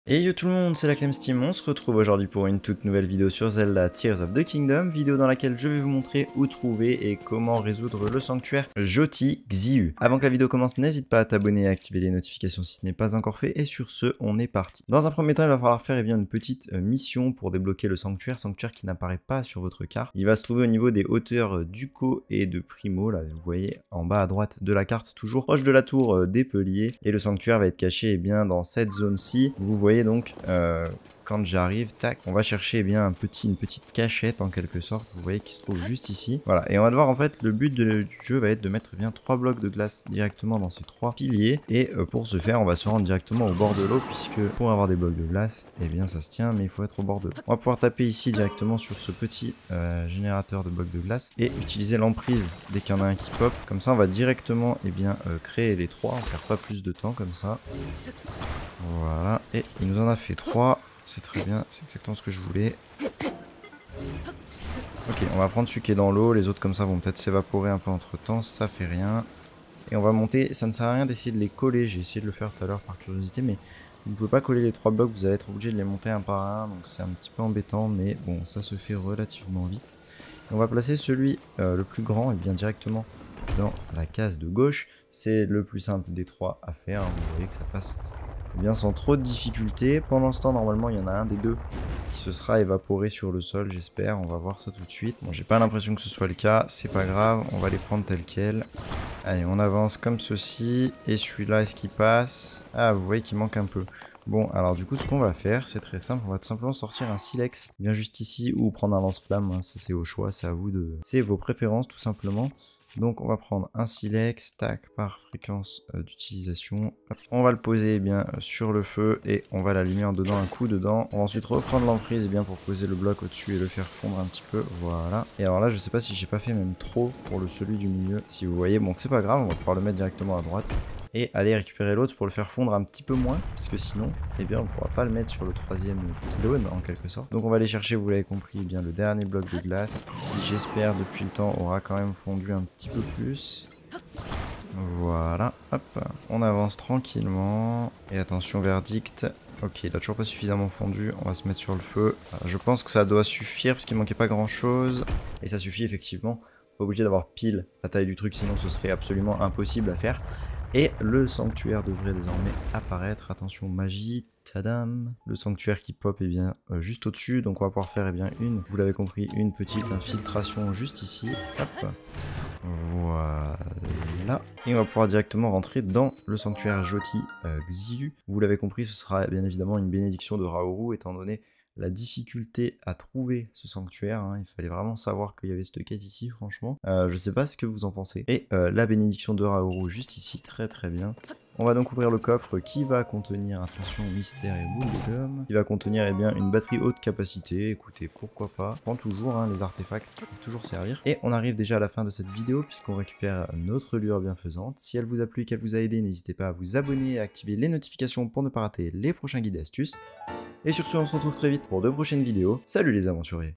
Et yo tout le monde, c'est la Clemsteam, on se retrouve aujourd'hui pour une toute nouvelle vidéo sur Zelda Tears of the Kingdom, vidéo dans laquelle je vais vous montrer où trouver et comment résoudre le sanctuaire Joti Xiu. Avant que la vidéo commence, n'hésite pas à t'abonner et à activer les notifications si ce n'est pas encore fait, et sur ce, on est parti. Dans un premier temps, il va falloir faire une petite mission pour débloquer le sanctuaire qui n'apparaît pas sur votre carte. Il va se trouver au niveau des hauteurs d'Uko et de Primo, là vous voyez en bas à droite de la carte, toujours proche de la tour des Peliers, et le sanctuaire va être caché dans cette zone-ci. Vous voyez donc quand j'arrive, tac, on va chercher une petite cachette en quelque sorte, vous voyez, qui se trouve juste ici. Voilà, et on va devoir en fait, le but du jeu va être de mettre 3 blocs de glace directement dans ces 3 piliers. Et pour ce faire, on va se rendre directement au bord de l'eau, puisque pour avoir des blocs de glace, ça se tient, mais il faut être au bord de l'eau. On va pouvoir taper ici directement sur ce petit générateur de blocs de glace et utiliser l'emprise dès qu'il y en a un qui pop. Comme ça, on va directement créer les 3, on perd pas plus de temps comme ça. Voilà, et il nous en a fait 3, c'est très bien, c'est exactement ce que je voulais. Ok, on va prendre celui qui est dans l'eau, les autres comme ça vont peut-être s'évaporer un peu entre temps, ça fait rien. Et on va monter, ça ne sert à rien d'essayer de les coller, j'ai essayé de le faire tout à l'heure par curiosité, mais vous ne pouvez pas coller les 3 blocs, vous allez être obligé de les monter un par un, donc c'est un petit peu embêtant, mais bon, ça se fait relativement vite. Et on va placer celui le plus grand, et bien directement dans la case de gauche, c'est le plus simple des 3 à faire, vous voyez que ça passe sans trop de difficultés. Pendant ce temps, normalement, il y en a un des deux qui se sera évaporé sur le sol, j'espère. On va voir ça tout de suite. Bon, j'ai pas l'impression que ce soit le cas, c'est pas grave, on va les prendre tels quels. Allez, on avance comme ceci. Et celui-là, est-ce qu'il passe? Ah, vous voyez qu'il manque un peu. Bon, alors du coup, ce qu'on va faire, c'est très simple. On va tout simplement sortir un silex, bien juste ici, ou prendre un lance-flamme. Hein, ça, c'est au choix, c'est à vous de... C'est vos préférences, tout simplement. Donc on va prendre un silex, tac, par fréquence d'utilisation. On va le poser sur le feu et on va l'allumer en donnant un coup dedans. On va ensuite reprendre l'emprise pour poser le bloc au-dessus et le faire fondre un petit peu. Voilà. Et alors là, je sais pas si j'ai pas fait même trop pour celui du milieu. Si vous voyez, bon, c'est pas grave, on va pouvoir le mettre directement à droite. Et aller récupérer l'autre pour le faire fondre un petit peu moins, parce que sinon, on ne pourra pas le mettre sur le 3e pylône en quelque sorte. Donc on va aller chercher, vous l'avez compris, le dernier bloc de glace, qui j'espère depuis le temps aura quand même fondu un petit peu plus. Voilà, hop, on avance tranquillement, et attention verdict. Ok, il a toujours pas suffisamment fondu, on va se mettre sur le feu. Je pense que ça doit suffire, parce qu'il manquait pas grand chose, et ça suffit effectivement. Pas obligé d'avoir pile la taille du truc, sinon ce serait absolument impossible à faire. Et le sanctuaire devrait désormais apparaître. Attention, magie, tadam. Le sanctuaire qui pop juste au-dessus. Donc on va pouvoir faire vous l'avez compris, une petite infiltration juste ici. Hop. Voilà. Et on va pouvoir directement rentrer dans le sanctuaire Joti Xiu. Vous l'avez compris, ce sera bien évidemment une bénédiction de Raoru, étant donné la difficulté à trouver ce sanctuaire, hein. Il fallait vraiment savoir qu'il y avait cette quête ici, franchement. Je sais pas ce que vous en pensez. Et la bénédiction de Raoru juste ici, très très bien. On va donc ouvrir le coffre qui va contenir, attention, mystère et boule de gomme, qui va contenir une batterie haute capacité. Écoutez, pourquoi pas. On prend toujours les artefacts qui peuvent toujours servir. Et on arrive déjà à la fin de cette vidéo puisqu'on récupère notre lueur bienfaisante. Si elle vous a plu et qu'elle vous a aidé, n'hésitez pas à vous abonner et à activer les notifications pour ne pas rater les prochains guides et astuces. Et sur ce, on se retrouve très vite pour de prochaines vidéos. Salut les aventuriers!